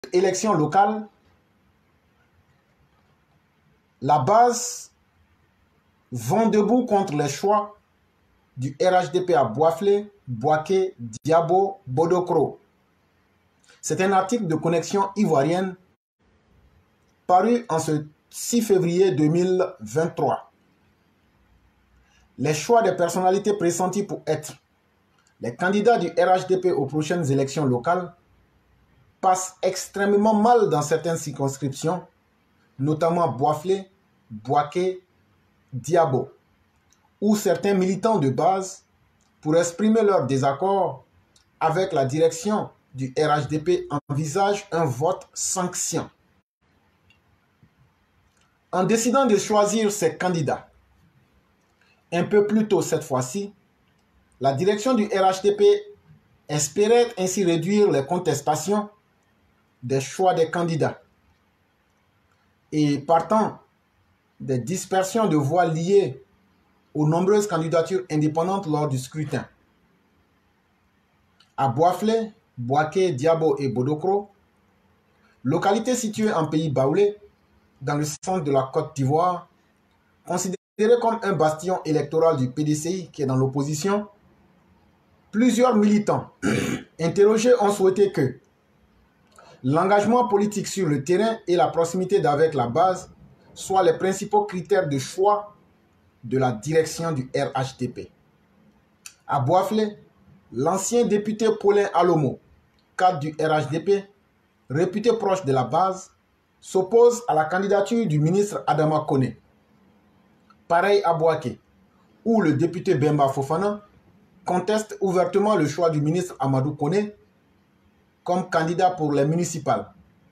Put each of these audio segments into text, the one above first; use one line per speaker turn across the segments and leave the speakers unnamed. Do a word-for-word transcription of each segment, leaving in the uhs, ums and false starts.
élections locales, la base vont debout contre les choix du R H D P à Boiflé, Bouaké, Diabo, Bodokro. C'est un article de Connexion Ivoirienne paru en ce six février deux mille vingt-trois. Les choix des personnalités pressenties pour être les candidats du R H D P aux prochaines élections locales passent extrêmement mal dans certaines circonscriptions, notamment Boiflé, Bouaké, Diabo, où certains militants de base, pour exprimer leur désaccord avec la direction du R H D P, envisagent un vote sanction. En décidant de choisir ses candidats, un peu plus tôt cette fois-ci, la direction du R H D P espérait ainsi réduire les contestations des choix des candidats et partant des dispersions de voix liées aux nombreuses candidatures indépendantes lors du scrutin. À Boiflé, Bouaké, Diabo et Bodokro, localité située en pays baoulé, dans le centre de la Côte d'Ivoire, considérée comme un bastion électoral du P D C I qui est dans l'opposition, plusieurs militants interrogés ont souhaité que l'engagement politique sur le terrain et la proximité d'avec la base soient les principaux critères de choix de la direction du R H D P. À Boiflé, l'ancien député Paulin Alomo, cadre du R H D P, réputé proche de la base, s'oppose à la candidature du ministre Adama Koné. Pareil à Bouaké, où le député Bemba Fofana conteste ouvertement le choix du ministre Amadou Koné comme candidat pour les municipales.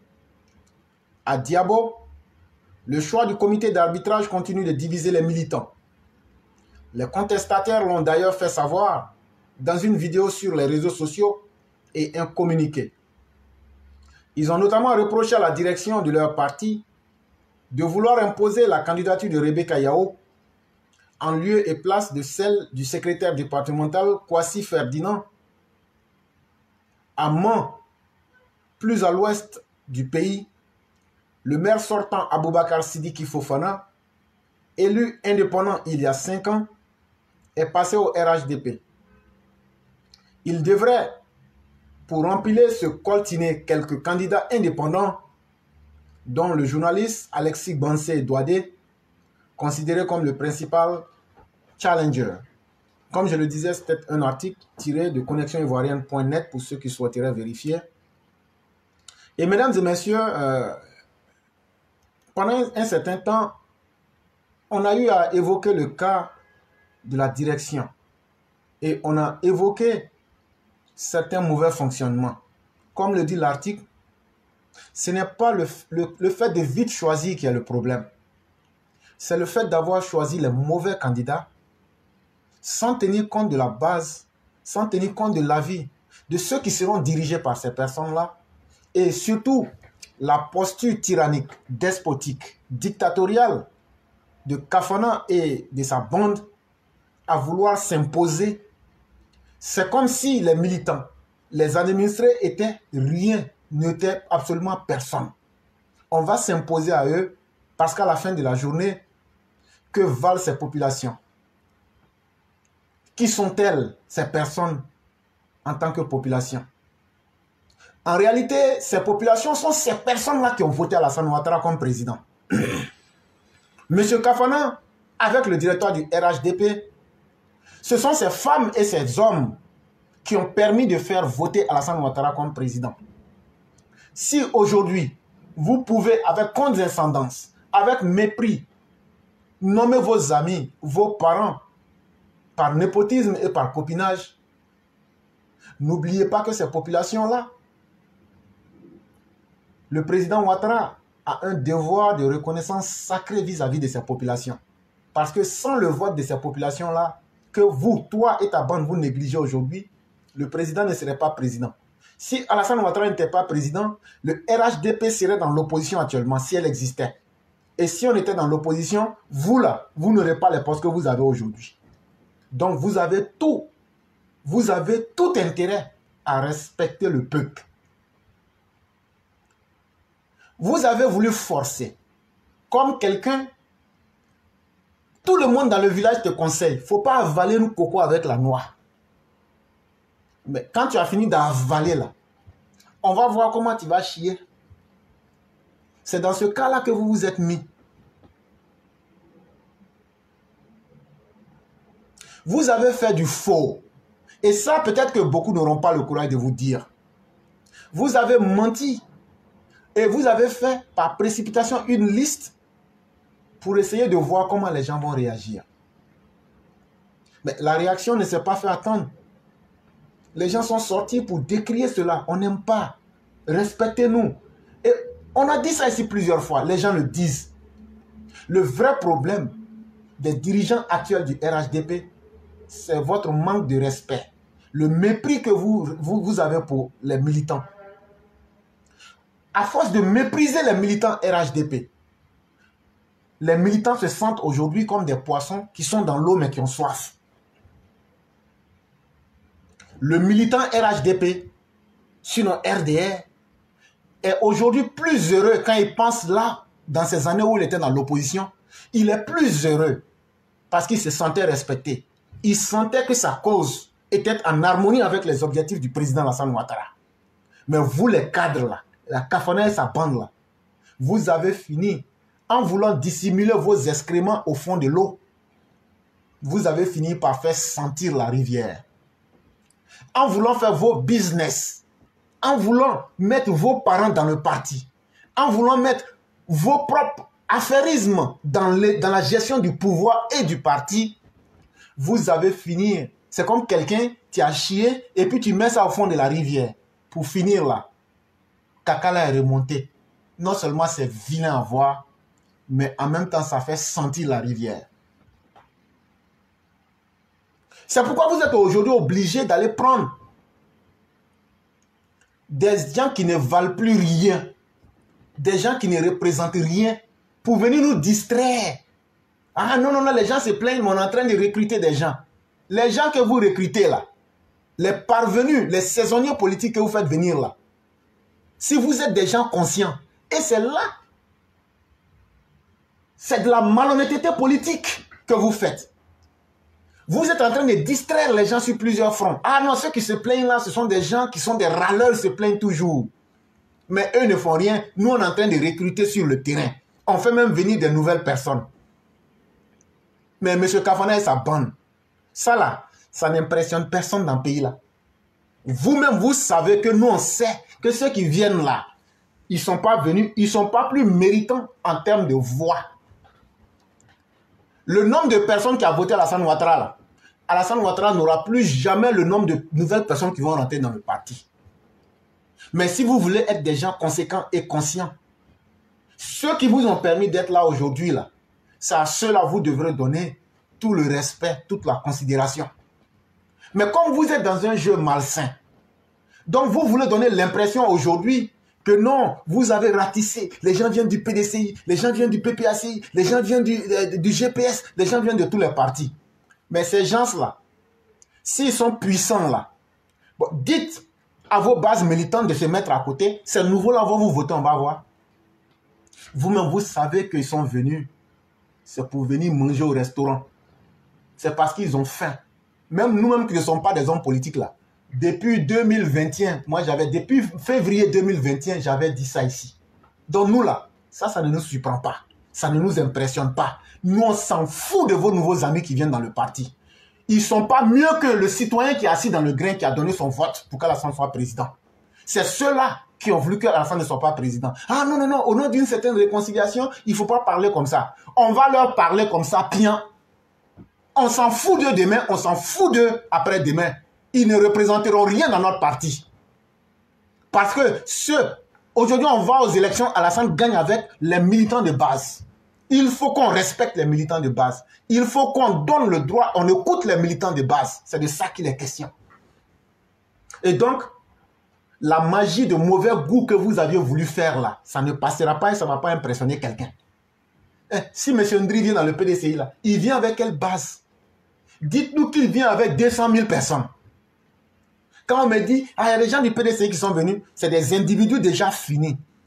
À Diabo, le choix du comité d'arbitrage continue de diviser les militants. Les contestataires l'ont d'ailleurs fait savoir dans une vidéo sur les réseaux sociaux et un communiqué. Ils ont notamment reproché à la direction de leur parti de vouloir imposer la candidature de Rebecca Yao en lieu et place de celle du secrétaire départemental Kwasi Ferdinand à Mans, plus à l'ouest du pays. Le maire sortant Aboubakar Sidiki Fofana, élu indépendant il y a cinq ans, est passé au R H D P. Il devrait, pour empiler ce coltiner, quelques candidats indépendants, dont le journaliste Alexis Bansé Douadé, considéré comme le principal challenger. Comme je le disais, c'était un article tiré de connexion ivoirienne point net pour ceux qui souhaiteraient vérifier. Et mesdames et messieurs, euh, pendant un certain temps, on a eu à évoquer le cas de la direction et on a évoqué certains mauvais fonctionnements. Comme le dit l'article, ce n'est pas le, le, le fait de vite choisir qui est le problème. C'est le fait d'avoir choisi les mauvais candidats sans tenir compte de la base, sans tenir compte de l'avis de ceux qui seront dirigés par ces personnes-là et surtout la posture tyrannique, despotique, dictatoriale de Kafana et de sa bande à vouloir s'imposer. C'est comme si les militants, les administrés étaient rien, n'étaient absolument personne. On va s'imposer à eux parce qu'à la fin de la journée, que valent ces populations? Qui sont-elles, ces personnes, en tant que population? En réalité, ces populations sont ces personnes-là qui ont voté Alassane Ouattara comme président. Monsieur Kafana, avec le directeur du R H D P, ce sont ces femmes et ces hommes qui ont permis de faire voter Alassane Ouattara comme président. Si aujourd'hui, vous pouvez, avec condescendance, avec mépris, nommer vos amis, vos parents, par népotisme et par copinage, n'oubliez pas que ces populations-là, le président Ouattara a un devoir de reconnaissance sacré vis-à-vis de ces populations. Parce que sans le vote de ces populations-là, que vous, toi et ta bande, vous négligez aujourd'hui, le président ne serait pas président. Si Alassane Ouattara n'était pas président, le R H D P serait dans l'opposition actuellement, si elle existait. Et si on était dans l'opposition, vous là, vous n'aurez pas les postes que vous avez aujourd'hui. Donc vous avez tout, vous avez tout intérêt à respecter le peuple. Vous avez voulu forcer. Comme quelqu'un, tout le monde dans le village te conseille, il ne faut pas avaler le coco avec la noix. Mais quand tu as fini d'avaler là, on va voir comment tu vas chier. C'est dans ce cas-là que vous vous êtes mis. Vous avez fait du faux. Et ça, peut-être que beaucoup n'auront pas le courage de vous dire. Vous avez menti. Et vous avez fait par précipitation une liste pour essayer de voir comment les gens vont réagir. Mais la réaction ne s'est pas fait attendre. Les gens sont sortis pour décrier cela. On n'aime pas. Respectez-nous. Et on a dit ça ici plusieurs fois. Les gens le disent. Le vrai problème des dirigeants actuels du R H D P, c'est votre manque de respect. Le mépris que vous, vous, vous avez pour les militants. À force de mépriser les militants R H D P, les militants se sentent aujourd'hui comme des poissons qui sont dans l'eau mais qui ont soif. Le militant R H D P, sinon R D R, est aujourd'hui plus heureux quand il pense là, dans ces années où il était dans l'opposition. Il est plus heureux parce qu'il se sentait respecté. Il sentait que sa cause était en harmonie avec les objectifs du président Alassane Ouattara. Mais vous les cadres là, la Kafana et sa bande là, vous avez fini en voulant dissimuler vos excréments au fond de l'eau. Vous avez fini par faire sentir la rivière. En voulant faire vos business, en voulant mettre vos parents dans le parti, en voulant mettre vos propres affairismes dans, les, dans la gestion du pouvoir et du parti, vous avez fini. C'est comme quelqu'un qui a chié et puis tu mets ça au fond de la rivière. Pour finir là, Kakala est remonté. Non seulement c'est vilain à voir, mais en même temps ça fait sentir la rivière. C'est pourquoi vous êtes aujourd'hui obligé d'aller prendre des gens qui ne valent plus rien, des gens qui ne représentent rien, pour venir nous distraire. Ah non, non, non, les gens se plaignent, mais on est en train de recruter des gens. Les gens que vous recrutez là, les parvenus, les saisonniers politiques que vous faites venir là, si vous êtes des gens conscients, et c'est là, c'est de la malhonnêteté politique que vous faites. Vous êtes en train de distraire les gens sur plusieurs fronts. Ah non, ceux qui se plaignent là, ce sont des gens qui sont des râleurs, se plaignent toujours. Mais eux ne font rien. Nous, on est en train de recruter sur le terrain. On fait même venir des nouvelles personnes. Mais M. Kafana et sa bande, ça là, ça n'impressionne personne dans le pays là. Vous-même, vous savez que nous, on sait que ceux qui viennent là, ils ne sont pas venus, ils ne sont pas plus méritants en termes de voix. Le nombre de personnes qui ont voté Alassane Ouattara là, Alassane Ouattara n'aura plus jamais le nombre de nouvelles personnes qui vont rentrer dans le parti. Mais si vous voulez être des gens conséquents et conscients, ceux qui vous ont permis d'être là aujourd'hui, là, c'est à ceux-là vous devrez donner tout le respect, toute la considération. Mais comme vous êtes dans un jeu malsain, donc vous voulez donner l'impression aujourd'hui que non, vous avez ratissé, les gens viennent du P D C I, les gens viennent du P P A C I, les gens viennent du, euh, du G P S, les gens viennent de tous les partis. Mais ces gens-là, s'ils sont puissants là, bon, dites à vos bases militantes de se mettre à côté, ces nouveaux-là vont vous voter, on va voir. Vous-même, vous savez qu'ils sont venus, c'est pour venir manger au restaurant. C'est parce qu'ils ont faim. Même nous-mêmes qui ne sommes pas des hommes politiques là, depuis deux mille vingt et un, moi j'avais, depuis février deux mille vingt et un, j'avais dit ça ici. Donc nous là, ça, ça ne nous surprend pas. Ça ne nous impressionne pas. Nous, on s'en fout de vos nouveaux amis qui viennent dans le parti. Ils ne sont pas mieux que le citoyen qui est assis dans le grain, qui a donné son vote pour qu'Alassane soit président. C'est ceux-là qui ont voulu qu'Alassane ne soit pas président. Ah non, non, non, au nom d'une certaine réconciliation, il ne faut pas parler comme ça. On va leur parler comme ça, bien. On s'en fout d'eux demain, on s'en fout d'eux après-demain. Ils ne représenteront rien dans notre parti. Parce que ceux, aujourd'hui on va aux élections, Alassane gagne avec les militants de base. Il faut qu'on respecte les militants de base. Il faut qu'on donne le droit, on écoute les militants de base. C'est de ça qu'il est question. Et donc, la magie de mauvais goût que vous aviez voulu faire là, ça ne passera pas et ça ne va pas impressionner quelqu'un. Eh, si M. Ndri vient dans le P D C I là, il vient avec quelle base? Dites-nous qu'il vient avec deux cent mille personnes. Quand on me dit, ah, il y a des gens du P D C I qui sont venus, c'est des individus déjà finis.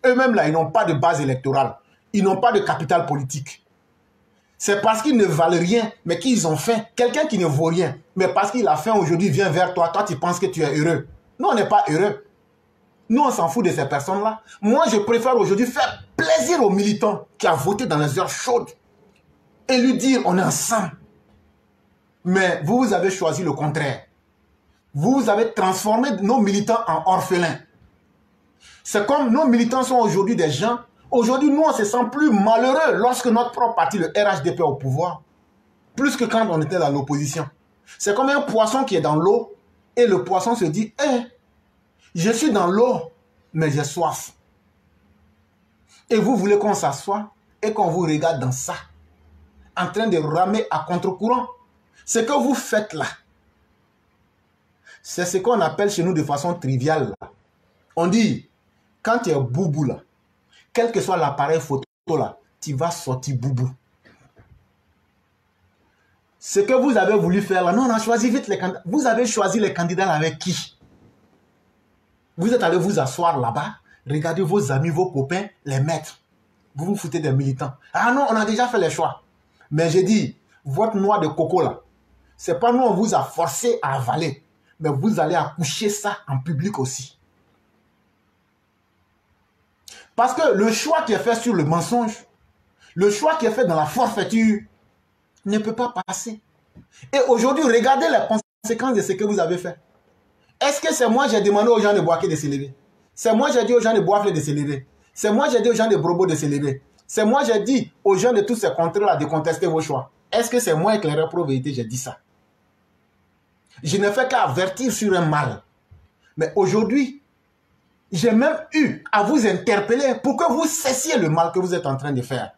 eux-mêmes là, ils n'ont pas de base électorale. Ils n'ont pas de capital politique. C'est parce qu'ils ne valent rien, mais qu'ils ont faim. Quelqu'un qui ne vaut rien, mais parce qu'il a faim aujourd'hui, vient vers toi. Toi, tu penses que tu es heureux. Nous, on n'est pas heureux. Nous, on s'en fout de ces personnes-là. Moi, je préfère aujourd'hui faire plaisir aux militants qui ont voté dans les heures chaudes et lui dire, on est ensemble. Mais vous, vous avez choisi le contraire. Vous avez transformé nos militants en orphelins. C'est comme nos militants sont aujourd'hui des gens. Aujourd'hui, nous, on se sent plus malheureux lorsque notre propre parti, le R H D P, est au pouvoir. Plus que quand on était dans l'opposition. C'est comme un poisson qui est dans l'eau et le poisson se dit, hé, hey, je suis dans l'eau, mais j'ai soif. Et vous voulez qu'on s'assoie et qu'on vous regarde dans ça, en train de ramer à contre-courant. Ce que vous faites là, c'est ce qu'on appelle chez nous de façon triviale. Là. On dit, quand tu es boubou là, quel que soit l'appareil photo là, tu vas sortir boubou. Ce que vous avez voulu faire là, non, on a choisi vite les candidats. Vous avez choisi les candidats là avec qui? Vous êtes allé vous asseoir là-bas, regardez vos amis, vos copains, les mettre. Vous vous foutez des militants. Ah non, on a déjà fait les choix. Mais j'ai dit, votre noix de coco là, c'est pas nous, on vous a forcé à avaler. Mais vous allez accoucher ça en public aussi. Parce que le choix qui est fait sur le mensonge, le choix qui est fait dans la forfaiture, ne peut pas passer. Et aujourd'hui, regardez les conséquences de ce que vous avez fait. Est-ce que c'est moi qui ai demandé aux gens de Bouaké de se lever? C'est moi qui ai dit aux gens de Boaflé de se lever. C'est moi qui ai dit aux gens de Brobo de se lever. C'est moi qui ai dit aux gens de tous ces contrées-là de contester vos choix. Est-ce que c'est moi, éclaireur pro vérité, j'ai dit ça? Je ne fais qu'à avertir sur un mal. Mais aujourd'hui, j'ai même eu à vous interpeller pour que vous cessiez le mal que vous êtes en train de faire.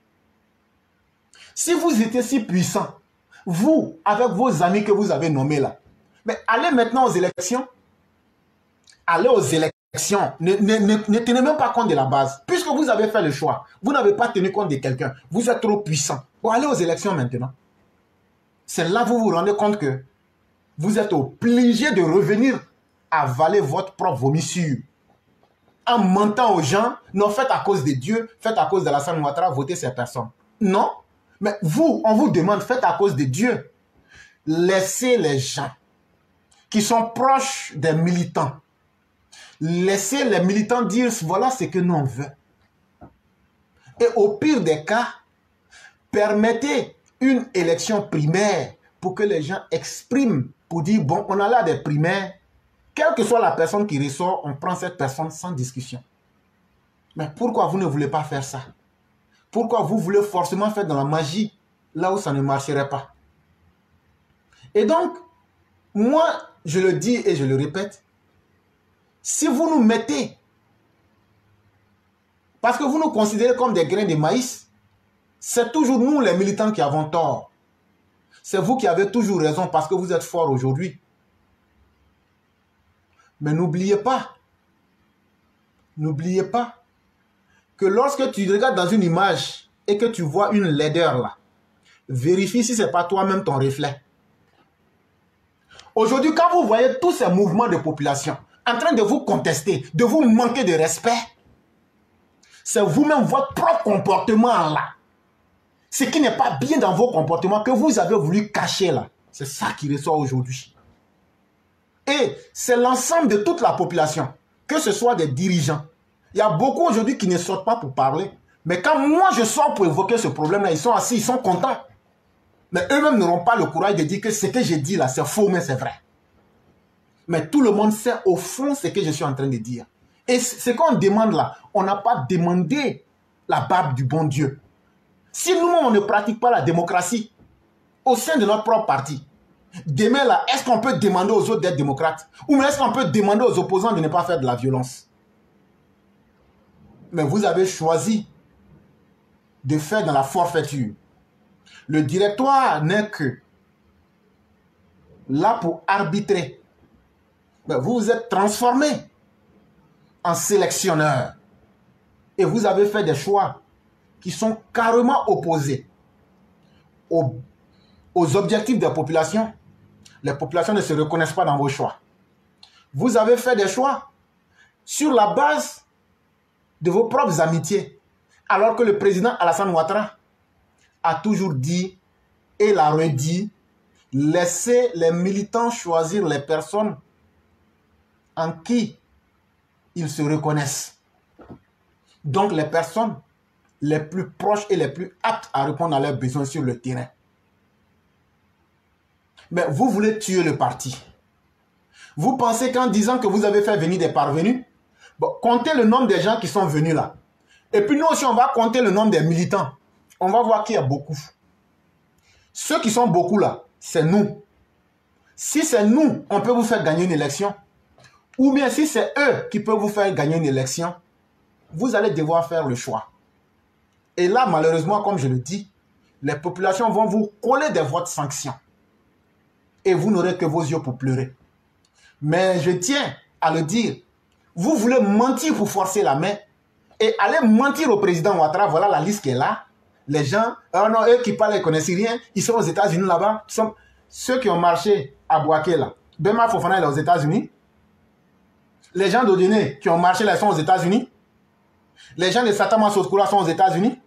Si vous étiez si puissant, vous, avec vos amis que vous avez nommés là, mais allez maintenant aux élections. Allez aux élections. Ne, ne, ne, ne tenez même pas compte de la base. Puisque vous avez fait le choix, vous n'avez pas tenu compte de quelqu'un. Vous êtes trop puissant. Bon, allez aux élections maintenant. C'est là que vous vous rendez compte que vous êtes obligé de revenir avaler votre propre vomissure. En mentant aux gens, non, faites à cause de Dieu, faites à cause de la Alassane Ouattara, votez ces personnes. Non. Mais vous, on vous demande, faites à cause de Dieu. Laissez les gens qui sont proches des militants. Laissez les militants dire, voilà ce que nous on veut. Et au pire des cas, permettez une élection primaire pour que les gens expriment, pour dire, bon, on a là des primaires, quelle que soit la personne qui ressort, on prend cette personne sans discussion. Mais pourquoi vous ne voulez pas faire ça? Pourquoi vous voulez forcément faire dans la magie, là où ça ne marcherait pas? Et donc, moi, je le dis et je le répète, si vous nous mettez, parce que vous nous considérez comme des grains de maïs, c'est toujours nous les militants qui avons tort. C'est vous qui avez toujours raison parce que vous êtes forts aujourd'hui. Mais n'oubliez pas, n'oubliez pas que lorsque tu regardes dans une image et que tu vois une laideur là, vérifie si ce n'est pas toi-même ton reflet. Aujourd'hui, quand vous voyez tous ces mouvements de population en train de vous contester, de vous manquer de respect, c'est vous-même votre propre comportement là. Ce qui n'est pas bien dans vos comportements que vous avez voulu cacher là. C'est ça qui ressort aujourd'hui. Et c'est l'ensemble de toute la population, que ce soit des dirigeants. Il y a beaucoup aujourd'hui qui ne sortent pas pour parler. Mais quand moi je sors pour évoquer ce problème-là, ils sont assis, ils sont contents. Mais eux-mêmes n'auront pas le courage de dire que ce que j'ai dit là, c'est faux, mais c'est vrai. Mais tout le monde sait au fond ce que je suis en train de dire. Et ce qu'on demande là, on n'a pas demandé la barbe du bon Dieu. Si nous, on ne pratique pas la démocratie au sein de notre propre parti, demain là, est-ce qu'on peut demander aux autres d'être démocrates? Ou est-ce qu'on peut demander aux opposants de ne pas faire de la violence? Mais vous avez choisi de faire dans la forfaiture. Le directoire n'est que là pour arbitrer. Mais vous vous êtes transformé en sélectionneur. Et vous avez fait des choix qui sont carrément opposés aux, aux objectifs des populations. Les populations ne se reconnaissent pas dans vos choix. Vous avez fait des choix sur la base de vos propres amitiés, alors que le président Alassane Ouattara a toujours dit et l'a redit, laissez les militants choisir les personnes en qui ils se reconnaissent. Donc les personnes les plus proches et les plus aptes à répondre à leurs besoins sur le terrain. Mais vous voulez tuer le parti. Vous pensez qu'en disant que vous avez fait venir des parvenus, bon, comptez le nombre de gens qui sont venus là. Et puis nous aussi, on va compter le nombre des militants. On va voir qu'il y a beaucoup. Ceux qui sont beaucoup là, c'est nous. Si c'est nous, on peut vous faire gagner une élection. Ou bien si c'est eux qui peuvent vous faire gagner une élection, vous allez devoir faire le choix. Et là, malheureusement, comme je le dis, les populations vont vous coller des votes sanctions. Et vous n'aurez que vos yeux pour pleurer. Mais je tiens à le dire, vous voulez mentir pour forcer la main et aller mentir au président Ouattara, voilà la liste qui est là. Les gens, oh non, eux qui parlent, ils ne connaissent rien, ils sont aux États-Unis là-bas. Ceux qui ont marché à Bouaké là, Bema Fofana est aux États-Unis. Les gens d'Odine qui ont marché là, ils sont aux États-Unis. Les gens de Satama Sotkura sont aux États-Unis.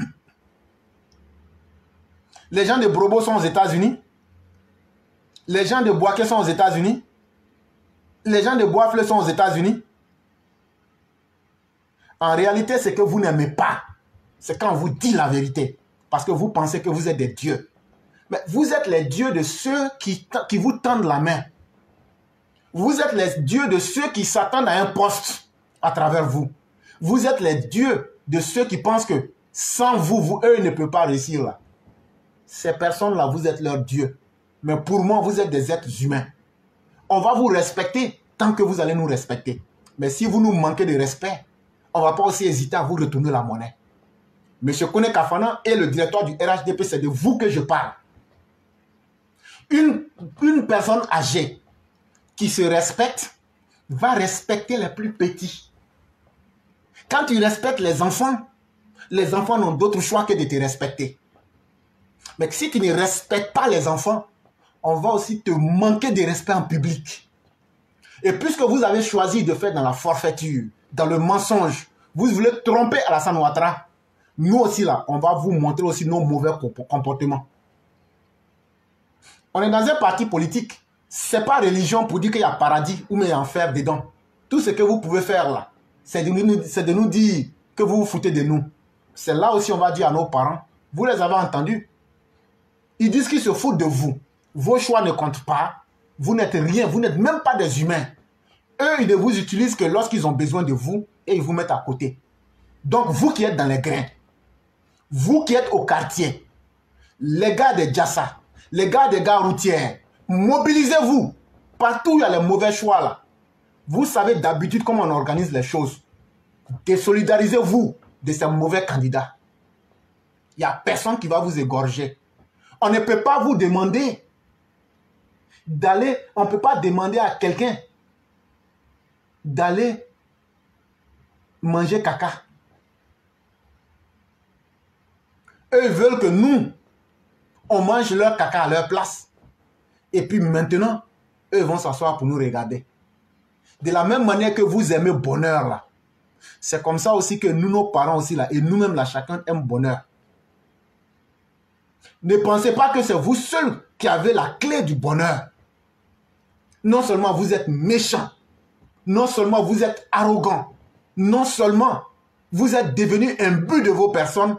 Les gens de Brobo sont aux États-Unis. Les gens de Bouaké sont aux États-Unis. Les gens de Boisfleur sont aux États-Unis. En réalité, c'est que vous n'aimez pas. C'est quand on vous dit la vérité. Parce que vous pensez que vous êtes des dieux. Mais vous êtes les dieux de ceux qui, qui vous tendent la main. Vous êtes les dieux de ceux qui s'attendent à un poste à travers vous. Vous êtes les dieux de ceux qui pensent que sans vous, vous eux ne peuvent pas réussir là. Ces personnes-là, vous êtes leurs dieux. Mais pour moi, vous êtes des êtres humains. On va vous respecter tant que vous allez nous respecter. Mais si vous nous manquez de respect, on ne va pas aussi hésiter à vous retourner la monnaie. Monsieur Kone Kafana et le directeur du R H D P, c'est de vous que je parle. Une, une personne âgée qui se respecte va respecter les plus petits. Quand tu respectes les enfants, les enfants n'ont d'autre choix que de te respecter. Mais si tu ne respectes pas les enfants, on va aussi te manquer de respect en public. Et puisque vous avez choisi de faire dans la forfaiture, dans le mensonge, vous voulez tromper Alassane Ouattara, nous aussi là, on va vous montrer aussi nos mauvais comportements. On est dans un parti politique. Ce n'est pas religion pour dire qu'il y a paradis ou il y a enfer dedans. Tout ce que vous pouvez faire là, c'est de, de nous dire que vous vous foutez de nous. C'est là aussi on va dire à nos parents, vous les avez entendus. Ils disent qu'ils se foutent de vous. Vos choix ne comptent pas. Vous n'êtes rien. Vous n'êtes même pas des humains. Eux, ils ne vous utilisent que lorsqu'ils ont besoin de vous et ils vous mettent à côté. Donc, vous qui êtes dans les grains, vous qui êtes au quartier, les gars des Djassa, les gars des gares routières, mobilisez-vous. Partout où il y a les mauvais choix là. Vous savez d'habitude comment on organise les choses. Désolidarisez-vous de ces mauvais candidats. Il n'y a personne qui va vous égorger. On ne peut pas vous demander d'aller, on ne peut pas demander à quelqu'un d'aller manger caca. Eux veulent que nous, on mange leur caca à leur place. Et puis maintenant, eux vont s'asseoir pour nous regarder. De la même manière que vous aimez bonheur là. C'est comme ça aussi que nous, nos parents aussi là, et nous-mêmes là, chacun aime bonheur. Ne pensez pas que c'est vous seul qui avez la clé du bonheur. Non seulement vous êtes méchant, non seulement vous êtes arrogant, non seulement vous êtes devenu un but de vos personnes,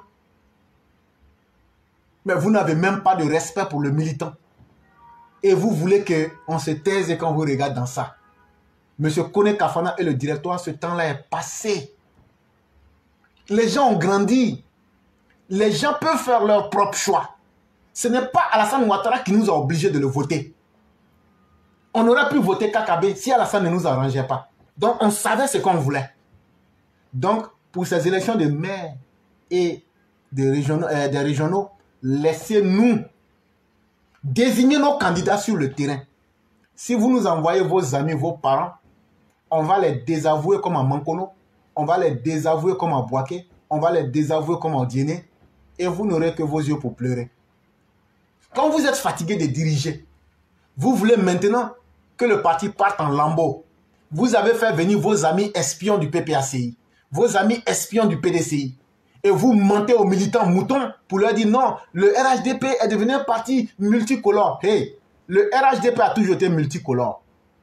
mais vous n'avez même pas de respect pour le militant. Et vous voulez qu'on se taise et qu'on vous regarde dans ça. Monsieur Kone Kafana et le directoire, ce temps-là est passé. Les gens ont grandi. Les gens peuvent faire leur propre choix. Ce n'est pas Alassane Ouattara qui nous a obligés de le voter. On aurait pu voter Kakabe si Alassane ne nous arrangeait pas. Donc, on savait ce qu'on voulait. Donc, pour ces élections de maire et des régionaux, euh, des régionaux laissez-nous désigner nos candidats sur le terrain. Si vous nous envoyez vos amis, vos parents, on va les désavouer comme à Mankono, on va les désavouer comme à Bouaké, on va les désavouer comme à Diéné, et vous n'aurez que vos yeux pour pleurer. Quand vous êtes fatigué de diriger, vous voulez maintenant que le parti parte en lambeaux. Vous avez fait venir vos amis espions du P P A C I. vos amis espions du P D C I. Et vous mentez aux militants moutons pour leur dire non, le R H D P est devenu un parti multicolore. Hey, le R H D P a toujours été multicolore.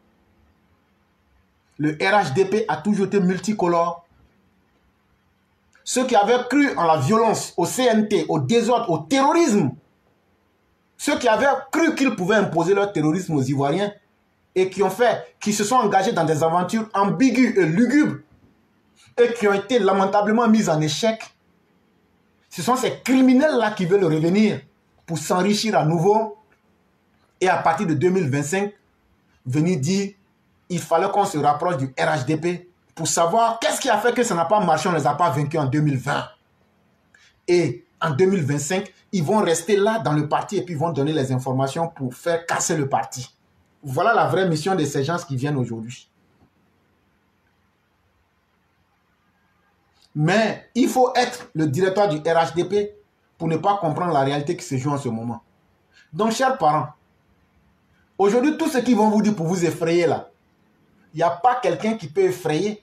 Le R H D P a toujours été multicolore. Ceux qui avaient cru en la violence, au C N T, au désordre, au terrorisme, ceux qui avaient cru qu'ils pouvaient imposer leur terrorisme aux Ivoiriens et qui ont fait, qui se sont engagés dans des aventures ambiguës et lugubres et qui ont été lamentablement mis en échec, ce sont ces criminels-là qui veulent revenir pour s'enrichir à nouveau et à partir de deux mille vingt-cinq, venir dire il fallait qu'on se rapproche du R H D P pour savoir qu'est-ce qui a fait que ça n'a pas marché, on ne les a pas vaincus en deux mille vingt. Et en deux mille vingt-cinq, ils vont rester là dans le parti et puis ils vont donner les informations pour faire casser le parti. Voilà la vraie mission de ces gens qui viennent aujourd'hui. Mais il faut être le directeur du R H D P pour ne pas comprendre la réalité qui se joue en ce moment. Donc, chers parents, aujourd'hui, tout ce qu'ils vont vous dire pour vous effrayer là, il n'y a pas quelqu'un qui peut effrayer.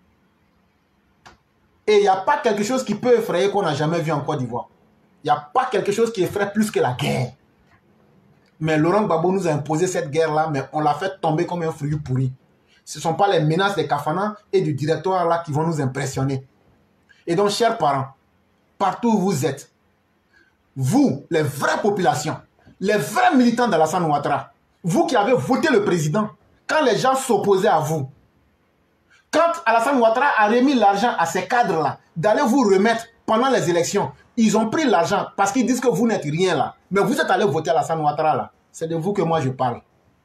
Et il n'y a pas quelque chose qui peut effrayer qu'on n'a jamais vu en Côte d'Ivoire. Il n'y a pas quelque chose qui effraie plus que la guerre. Mais Laurent Gbagbo nous a imposé cette guerre-là, mais on l'a fait tomber comme un fruit pourri. Ce ne sont pas les menaces des Kafana et du directoire là qui vont nous impressionner. Et donc, chers parents, partout où vous êtes, vous, les vraies populations, les vrais militants d'Alassane Ouattara, vous qui avez voté le président, quand les gens s'opposaient à vous, quand Alassane Ouattara a remis l'argent à ces cadres-là, d'aller vous remettre pendant les élections, ils ont pris l'argent parce qu'ils disent que vous n'êtes rien là. Mais vous êtes allé voter Alassane Ouattara là. C'est de vous que moi je parle.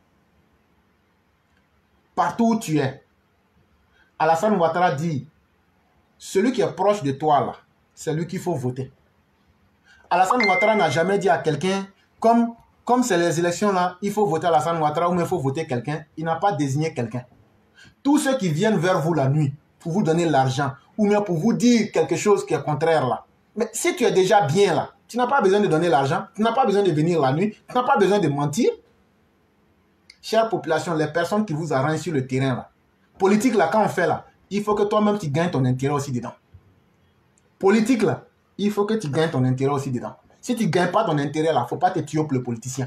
Partout où tu es, Alassane Ouattara dit, celui qui est proche de toi là, c'est lui qu'il faut voter. Alassane Ouattara n'a jamais dit à quelqu'un, comme comme c'est les élections là, il faut voter Alassane Ouattara ou il faut voter quelqu'un. Il n'a pas désigné quelqu'un. Tous ceux qui viennent vers vous la nuit pour vous donner l'argent ou bien pour vous dire quelque chose qui est contraire là. Mais si tu es déjà bien là, tu n'as pas besoin de donner l'argent, tu n'as pas besoin de venir la nuit, tu n'as pas besoin de mentir. Chère population, les personnes qui vous arrangent sur le terrain là, politique là, quand on fait là, il faut que toi-même tu gagnes ton intérêt aussi dedans. Politique là, il faut que tu gagnes ton intérêt aussi dedans. Si tu ne gagnes pas ton intérêt là, il ne faut pas te tuer pour le politicien.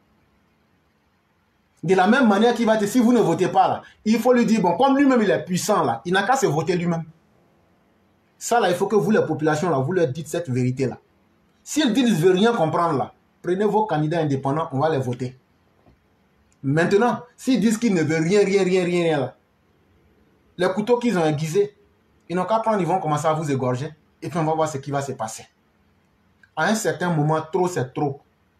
De la même manière qu'il va te dire, si vous ne votez pas là, il faut lui dire, bon, comme lui-même il est puissant là, il n'a qu'à se voter lui-même. Ça là, il faut que vous, les populations là, vous leur dites cette vérité là. S'ils disent, ne veulent rien comprendre là, prenez vos candidats indépendants, on va les voter. Maintenant, s'ils disent qu'ils ne veulent rien, rien, rien, rien, rien là, les couteaux qu'ils ont aiguisés, ils n'ont qu'à prendre, ils vont commencer à vous égorger, et puis on va voir ce qui va se passer. À un certain moment, trop c'est trop.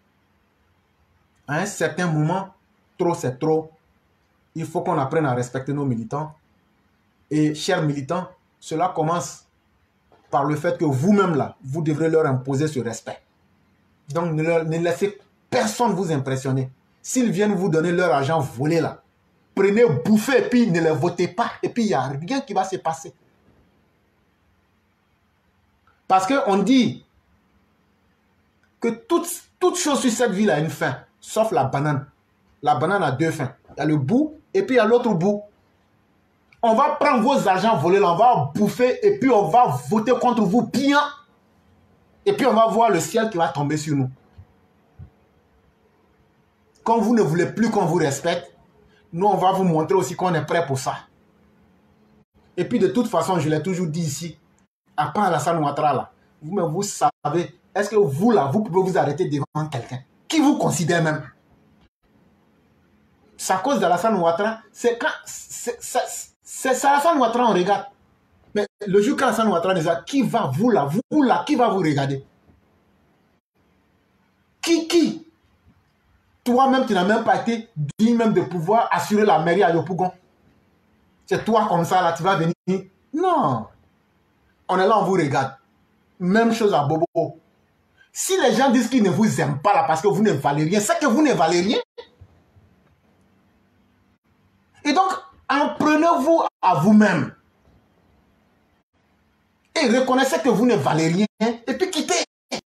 À un certain moment, trop c'est trop. Il faut qu'on apprenne à respecter nos militants. Et chers militants, cela commence par le fait que vous-même là, vous devrez leur imposer ce respect. Donc ne, leur, ne laissez personne vous impressionner. S'ils viennent vous donner leur argent volé là, prenez, bouffez et puis ne les votez pas. Et puis il n'y a rien qui va se passer. Parce qu'on dit que toute, toute chose sur cette ville a une fin, sauf la banane. La banane a deux fins. Il y a le bout et puis il y a l'autre bout. On va prendre vos argents volés, là, on va bouffer et puis on va voter contre vous bien. Et puis on va voir le ciel qui va tomber sur nous. Quand vous ne voulez plus qu'on vous respecte, nous on va vous montrer aussi qu'on est prêt pour ça. Et puis de toute façon, je l'ai toujours dit ici, à part Alassane Ouattara là, vous, vous savez, est-ce que vous là, vous pouvez vous arrêter devant quelqu'un qui vous considère même? C'est à cause d'Alassane Ouattara, c'est quand c'est Alassane Ouattara on regarde. Mais le jour qu'Alassane Ouattara nous a, qui va vous là, vous là, qui va vous regarder? Qui, qui? Toi-même, tu n'as même pas été digne même de pouvoir assurer la mairie à Yopougon. C'est toi comme ça là, tu vas venir. Non. On est là, on vous regarde. Même chose à Bobo. Si les gens disent qu'ils ne vous aiment pas là parce que vous ne valez rien, c'est que vous ne valez rien. Et donc, apprenez-vous à vous-même. Et reconnaissez que vous ne valez rien. Et puis quittez.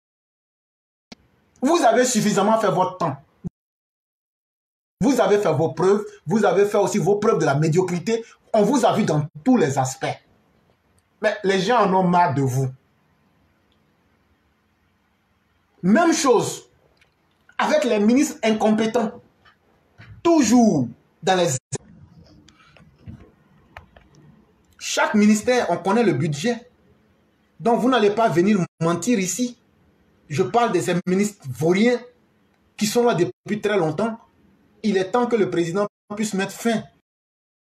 Vous avez suffisamment fait votre temps. Vous avez fait vos preuves. Vous avez fait aussi vos preuves de la médiocrité. On vous a vu dans tous les aspects. Mais les gens en ont marre de vous. Même chose avec les ministres incompétents. Toujours dans les... Chaque ministère, on connaît le budget. Donc vous n'allez pas venir mentir ici. Je parle de ces ministres vauriens qui sont là depuis très longtemps. Il est temps que le président puisse mettre fin